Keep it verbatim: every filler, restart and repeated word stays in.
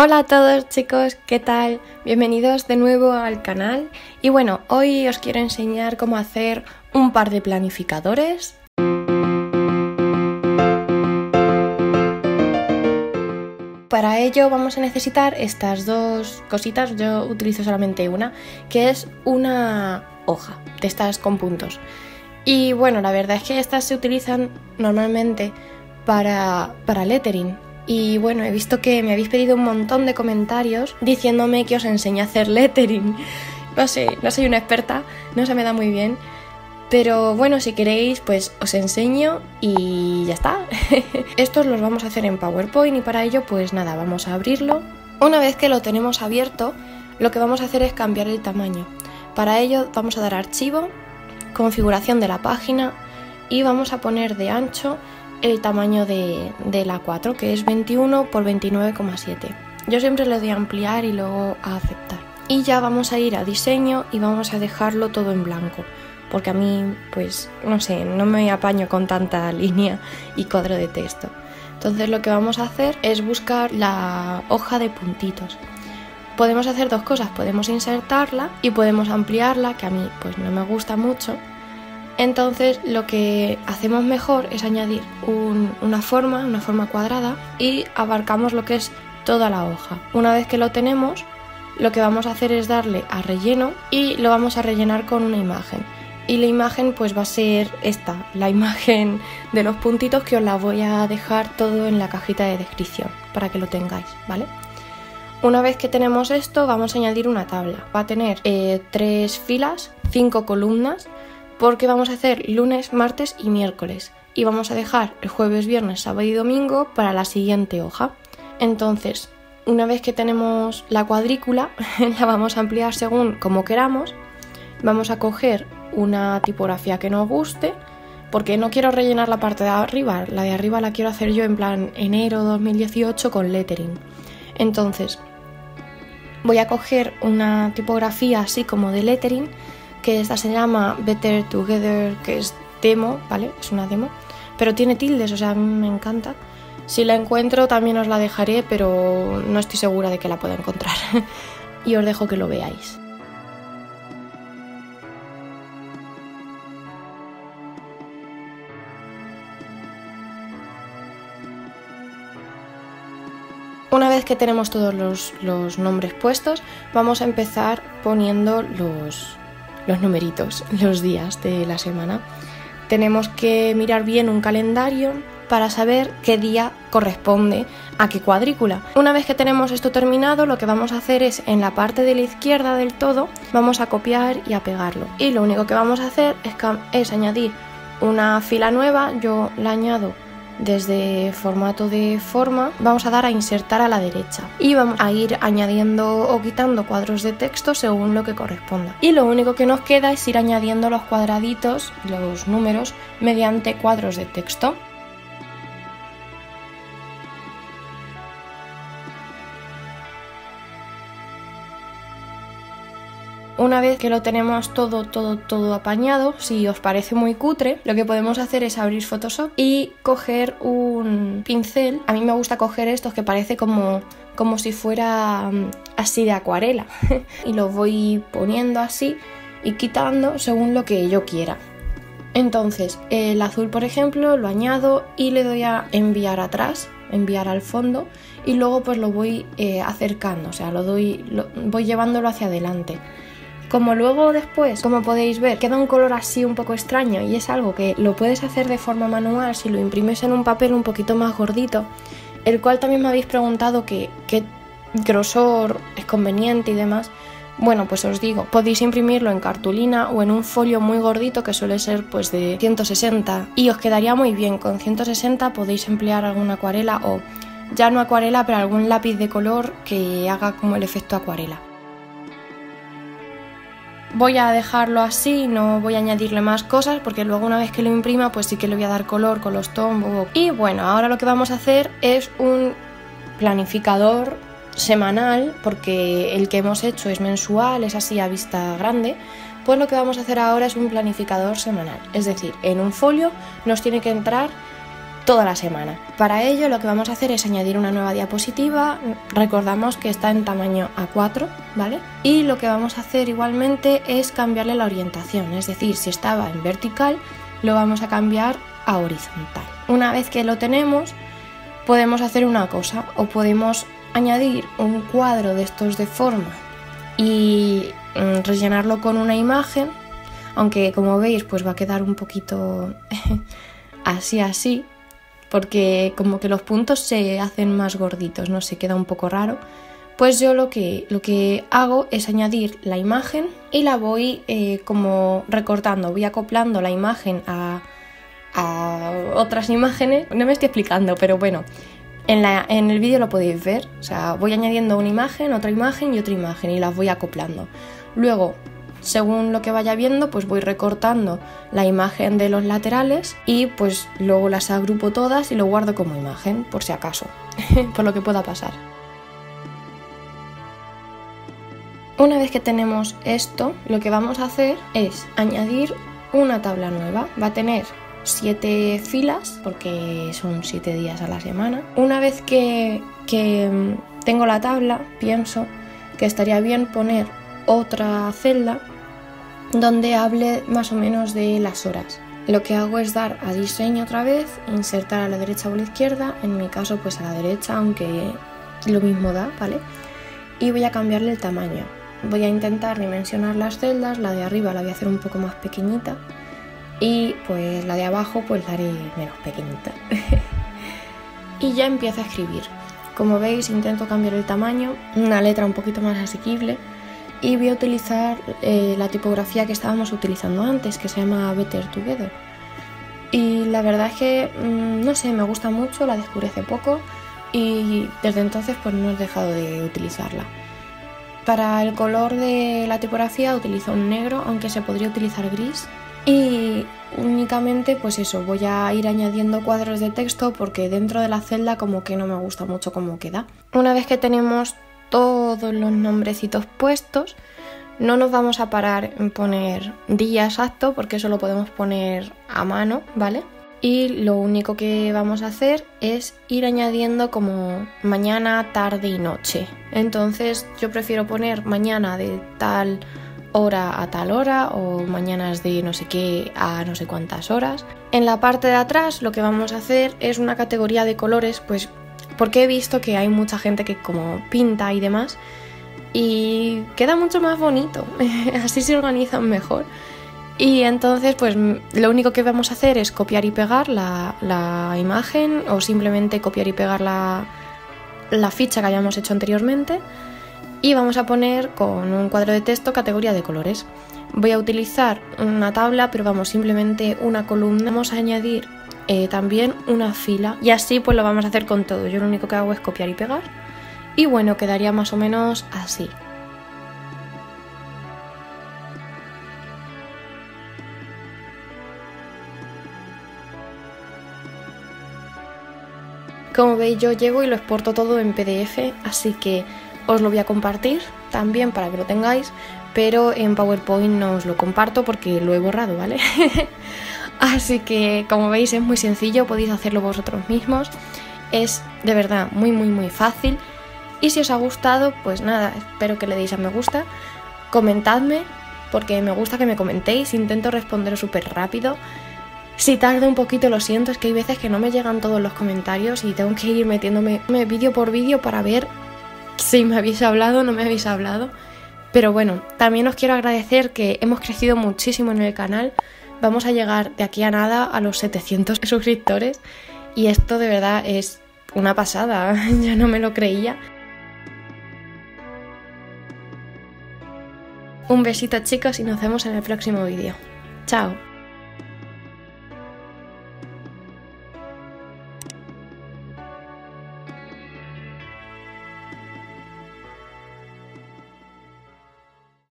Hola a todos chicos, ¿qué tal? Bienvenidos de nuevo al canal y bueno, hoy os quiero enseñar cómo hacer un par de planificadores. Para ello vamos a necesitar estas dos cositas, yo utilizo solamente una, que es una hoja de estas con puntos. Y bueno, la verdad es que estas se utilizan normalmente para, para lettering. Y bueno, he visto que me habéis pedido un montón de comentarios diciéndome que os enseñe a hacer lettering. No sé, no soy una experta, no se me da muy bien. Pero bueno, si queréis, pues os enseño y ya está. Estos los vamos a hacer en PowerPoint y para ello, pues nada, vamos a abrirlo. Una vez que lo tenemos abierto, lo que vamos a hacer es cambiar el tamaño. Para ello vamos a dar a archivo, configuración de la página y vamos a poner de ancho el tamaño de, de la A cuatro, que es veintiuno por veintinueve coma siete. Yo siempre le doy a ampliar y luego a aceptar. Y ya vamos a ir a diseño y vamos a dejarlo todo en blanco, porque a mí, pues, no sé, no me apaño con tanta línea y cuadro de texto. Entonces lo que vamos a hacer es buscar la hoja de puntitos. Podemos hacer dos cosas, podemos insertarla y podemos ampliarla, que a mí pues no me gusta mucho. Entonces lo que hacemos mejor es añadir un, una forma, una forma cuadrada y abarcamos lo que es toda la hoja. Una vez que lo tenemos, lo que vamos a hacer es darle a relleno y lo vamos a rellenar con una imagen. Y la imagen pues va a ser esta, la imagen de los puntitos, que os la voy a dejar todo en la cajita de descripción para que lo tengáis, ¿vale? Una vez que tenemos esto, vamos a añadir una tabla. Va a tener eh, tres filas, cinco columnas, porque vamos a hacer lunes, martes y miércoles. Y vamos a dejar el jueves, viernes, sábado y domingo para la siguiente hoja. Entonces, una vez que tenemos la cuadrícula, la vamos a ampliar según como queramos. Vamos a coger una tipografía que nos guste, porque no quiero rellenar la parte de arriba. La de arriba la quiero hacer yo en plan enero dos mil dieciocho con lettering. Entonces, voy a coger una tipografía así como de lettering, que esta se llama Better Together, que es demo, ¿vale? Es una demo, pero tiene tildes, o sea, a mí me encanta. Si la encuentro también os la dejaré, pero no estoy segura de que la pueda encontrar. Y os dejo que lo veáis. Una vez que tenemos todos los, los nombres puestos, vamos a empezar poniendo los... los numeritos, los días de la semana. Tenemos que mirar bien un calendario para saber qué día corresponde a qué cuadrícula. Una vez que tenemos esto terminado, lo que vamos a hacer es, en la parte de la izquierda del todo, vamos a copiar y a pegarlo. Y lo único que vamos a hacer es, es añadir una fila nueva. Yo la añado desde formato de forma, vamos a dar a insertar a la derecha y vamos a ir añadiendo o quitando cuadros de texto según lo que corresponda. Y lo único que nos queda es ir añadiendo los cuadraditos, los números, mediante cuadros de texto. Una vez que lo tenemos todo, todo, todo apañado, si os parece muy cutre, lo que podemos hacer es abrir Photoshop y coger un pincel. A mí me gusta coger estos que parece como, como si fuera um, así de acuarela. Y lo voy poniendo así y quitando según lo que yo quiera. Entonces, el azul, por ejemplo, lo añado y le doy a enviar atrás, enviar al fondo, y luego pues lo voy eh, acercando, o sea, lo doy, lo, voy llevándolo hacia adelante. Como luego después, como podéis ver, queda un color así un poco extraño y es algo que lo puedes hacer de forma manual si lo imprimes en un papel un poquito más gordito, el cual también me habéis preguntado que qué grosor es conveniente y demás. Bueno, pues os digo, podéis imprimirlo en cartulina o en un folio muy gordito que suele ser pues de ciento sesenta y os quedaría muy bien. Con ciento sesenta podéis emplear alguna acuarela o ya no acuarela, pero algún lápiz de color que haga como el efecto acuarela. Voy a dejarlo así, no voy a añadirle más cosas porque luego una vez que lo imprima pues sí que le voy a dar color con los tonos. Y bueno, ahora lo que vamos a hacer es un planificador semanal, porque el que hemos hecho es mensual, es así a vista grande. Pues lo que vamos a hacer ahora es un planificador semanal, es decir, en un folio nos tiene que entrar toda la semana. Para ello lo que vamos a hacer es añadir una nueva diapositiva. Recordamos que está en tamaño A cuatro, ¿vale? Y lo que vamos a hacer igualmente es cambiarle la orientación, es decir, si estaba en vertical lo vamos a cambiar a horizontal. Una vez que lo tenemos, podemos hacer una cosa, o podemos añadir un cuadro de estos de forma y mm, rellenarlo con una imagen, aunque como veis pues va a quedar un poquito así así, porque como que los puntos se hacen más gorditos, no sé, queda un poco raro. Pues yo lo que, lo que hago es añadir la imagen y la voy eh, como recortando, voy acoplando la imagen a, a otras imágenes. No me estoy explicando, pero bueno, en, la, en el vídeo lo podéis ver. O sea, voy añadiendo una imagen, otra imagen y otra imagen y las voy acoplando. Luego, según lo que vaya viendo, pues voy recortando la imagen de los laterales y pues luego las agrupo todas y lo guardo como imagen, por si acaso, por lo que pueda pasar. Una vez que tenemos esto, lo que vamos a hacer es añadir una tabla nueva. Va a tener siete filas, porque son siete días a la semana. Una vez que, que tengo la tabla, pienso que estaría bien poner otra celda donde hable más o menos de las horas. Lo que hago es dar a diseño otra vez, insertar a la derecha o a la izquierda, en mi caso pues a la derecha, aunque lo mismo da, ¿vale? Y voy a cambiarle el tamaño. Voy a intentar dimensionar las celdas, la de arriba la voy a hacer un poco más pequeñita y pues la de abajo pues la haré menos pequeñita. Y ya empiezo a escribir. Como veis, intento cambiar el tamaño, una letra un poquito más asequible, y voy a utilizar eh, la tipografía que estábamos utilizando antes, que se llama Better Together. Y la verdad es que, mmm, no sé, me gusta mucho, la descubrí hace poco y desde entonces pues no he dejado de utilizarla. Para el color de la tipografía utilizo un negro, aunque se podría utilizar gris. Y únicamente pues eso, voy a ir añadiendo cuadros de texto porque dentro de la celda como que no me gusta mucho cómo queda. Una vez que tenemos todos los nombrecitos puestos, no nos vamos a parar en poner día exacto porque eso lo podemos poner a mano, ¿vale? Y lo único que vamos a hacer es ir añadiendo como mañana, tarde y noche. Entonces yo prefiero poner mañana de tal hora a tal hora o mañanas de no sé qué a no sé cuántas horas. En la parte de atrás lo que vamos a hacer es una categoría de colores, pues porque he visto que hay mucha gente que como pinta y demás y queda mucho más bonito, así se organizan mejor. Y entonces pues lo único que vamos a hacer es copiar y pegar la, la imagen o simplemente copiar y pegar la, la ficha que hayamos hecho anteriormente y vamos a poner con un cuadro de texto categoría de colores. Voy a utilizar una tabla, pero vamos, simplemente una columna. Vamos a añadir eh, también una fila y así pues lo vamos a hacer con todo. Yo lo único que hago es copiar y pegar y bueno, quedaría más o menos así. Como veis, yo llego y lo exporto todo en P D F, así que os lo voy a compartir también para que lo tengáis, pero en PowerPoint no os lo comparto porque lo he borrado, ¿vale? Así que, como veis, es muy sencillo, podéis hacerlo vosotros mismos, es de verdad muy muy muy fácil. Y si os ha gustado, pues nada, espero que le deis a me gusta, comentadme, porque me gusta que me comentéis, intento responder súper rápido. Si tardo un poquito lo siento, es que hay veces que no me llegan todos los comentarios y tengo que ir metiéndome vídeo por vídeo para ver si me habéis hablado o no me habéis hablado. Pero bueno, también os quiero agradecer que hemos crecido muchísimo en el canal. Vamos a llegar de aquí a nada a los setecientos suscriptores y esto de verdad es una pasada, yo no me lo creía. Un besito chicos y nos vemos en el próximo vídeo. Chao.